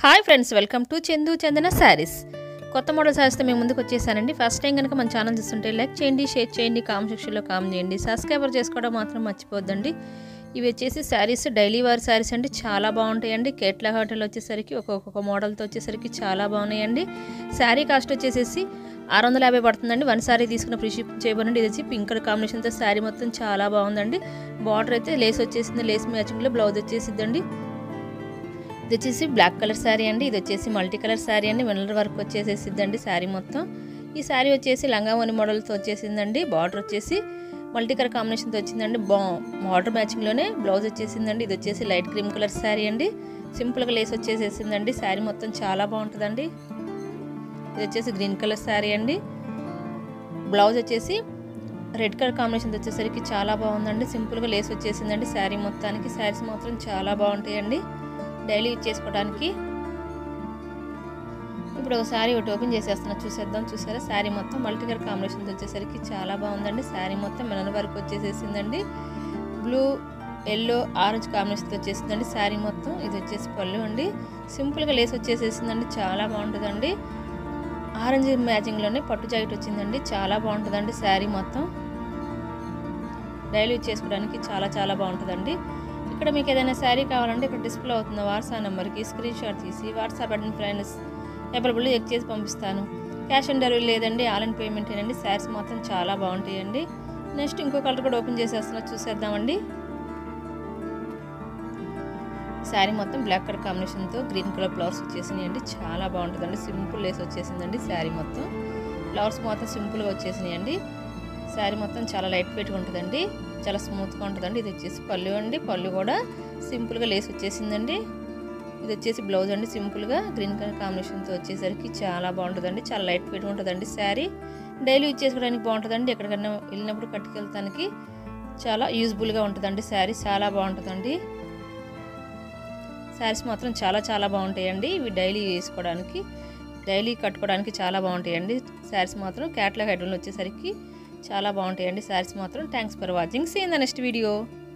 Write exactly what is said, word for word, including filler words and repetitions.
Hi friends, welcome to Chandu Chandana saris. కొత్త model శారీస్తో మేము ముందుకు వచ్చేసానండి. ఫస్ట్ టైం కనుక మన ఛానల్ చూస్తుంటే లైక్ చేయండి, షేర్ చేయండి, కామెంట్ సెక్షన్లో కామెంట్ చేయండి, సబ్స్క్రైబర్ చేసుకోవడం మాత్రం మర్చిపోద్దండి. ఇవి వచ్చేసి శారీస్ డైలీ వేర్ శారీస్ అండి, చాలా బాగుంటాయండి. కేట్లా హోటల్ వచ్చేసరికి ఒక్కొక్క మోడల్తో వచ్చేసరికి చాలా బాగున్నాయండి. శారీ కాస్ట్ వచ్చేసేసి ఆరు వందల యాభై పడుతుందండి. వన్ శారీ తీసుకున్న ఫ్రీ షిప్ చేయబడండి. ఇది వచ్చి పింక్ కలర్ కాంబినేషన్తో శారీ మొత్తం చాలా బాగుందండి. బార్డర్ అయితే లేస్ వచ్చేసింది, లేస్ మ్యాచింగ్లో బ్లౌజ్ వచ్చేసిద్దండి. ఇది వచ్చేసి బ్లాక్ కలర్ శారీ అండి. ఇది వచ్చేసి మల్టీ కలర్ శారీ అండి. మినరల్ వర్క్ వచ్చేసేసిద్దండి శారీ మొత్తం. ఈ శారీ వచ్చేసి లంగావోని మోడల్తో వచ్చేసిందండి. బార్డర్ వచ్చేసి మల్టీ కలర్ కాంబినేషన్తో వచ్చిందండి. బా బార్డర్ మ్యాచింగ్లోనే బ్లౌజ్ వచ్చేసిందండి. ఇది వచ్చేసి లైట్ క్రీమ్ కలర్ శారీ అండి. సింపుల్గా లేస్ వచ్చేసేసిందండి. శారీ మొత్తం చాలా బాగుంటుందండి. ఇది వచ్చేసి గ్రీన్ కలర్ శారీ అండి. బ్లౌజ్ వచ్చేసి రెడ్ కలర్ కాంబినేషన్ వచ్చేసరికి చాలా బాగుందండి. సింపుల్గా లేస్ వచ్చేసిందండి శారీ మొత్తానికి. శారీస్ మాత్రం చాలా బాగుంటాయండి డైలీ యూజ్ చేసుకోవడానికి. ఇప్పుడు ఒక శారీ ఒకటి ఓపెన్ చేసేస్తున్నా, చూసేద్దాం. చూసారా, శారీ మొత్తం మల్టీ కలర్ కాంబినేషన్ వచ్చేసరికి చాలా బాగుందండి. శారీ మొత్తం మినరల్ వర్క్ వచ్చేసేసిందండి. బ్లూ, ఎల్లో, ఆరెంజ్ కాంబినేషన్ వచ్చేసిందండి శారీ మొత్తం. ఇది వచ్చేసి పళ్ళు అండి. సింపుల్గా లేస్ వచ్చేసేసిందండి, చాలా బాగుంటుందండి. ఆరెంజ్ మ్యాచింగ్లోనే పట్టు జాకెట్ వచ్చిందండి, చాలా బాగుంటుందండి. శారీ మొత్తం డైలీ యూజ్ చేసుకోవడానికి చాలా చాలా బాగుంటుందండి. ఇక్కడ మీకు ఏదైనా శారీ కావాలంటే ఇక్కడ డిస్ప్లే అవుతున్న వాట్సాప్ నెంబర్కి స్క్రీన్ షాట్ తీసి WhatsApp admin friends available check చేసి పంపిస్తాను. క్యాష్ ఆన్ డెలివరీ లేదండి, ఆన్లైన్ పేమెంట్ ఏనండి. శారీస్ మాత్రం చాలా బాగుంటాయండి. నెక్స్ట్ ఇంకో కలర్ కూడా ఓపెన్ చేసేస్తున్నా, చూసేద్దామండి. శారీ మొత్తం బ్లాక్ కలర్ కాంబినేషన్తో గ్రీన్ కలర్ ఫ్లవర్స్ వచ్చేసినాయండి, చాలా బాగుంటుందండి. సింపుల్ లేస్ వచ్చేసిందండి శారీ మొత్తం. ఫ్లవర్స్ మాత్రం సింపుల్గా వచ్చేసినాయండి. శారీ మొత్తం చాలా లైట్ వెయిట్గా ఉంటుందండి, చాలా స్మూత్గా ఉంటుందండి. ఇది వచ్చేసి పళ్ళు అండి. పళ్ళు కూడా సింపుల్గా లేస్ వచ్చేసిందండి. ఇది వచ్చేసి బ్లౌజ్ అండి. సింపుల్గా గ్రీన్ కలర్ కాంబినేషన్తో వచ్చేసరికి చాలా బాగుంటుందండి, చాలా లైట్ వెయిట్గా ఉంటుందండి. శారీ డైలీ యూజ్ చేసుకోవడానికి బాగుంటుందండి. ఎక్కడికైనా వెళ్ళినప్పుడు కట్టుకెళ్తానికి చాలా యూజ్ఫుల్గా ఉంటుందండి. శారీ చాలా బాగుంటుందండి. శారీస్ మాత్రం చాలా చాలా బాగుంటాయండి. ఇవి డైలీ వేసుకోవడానికి, డైలీ కట్టుకోవడానికి చాలా బాగుంటాయండి. శారీస్ మాత్రం క్యాట్లాగ్ ఐటమ్లు వచ్చేసరికి చాలా బాగుంటాయండి. శారీస్ మాత్రం. Thanks for watching. See in the next video.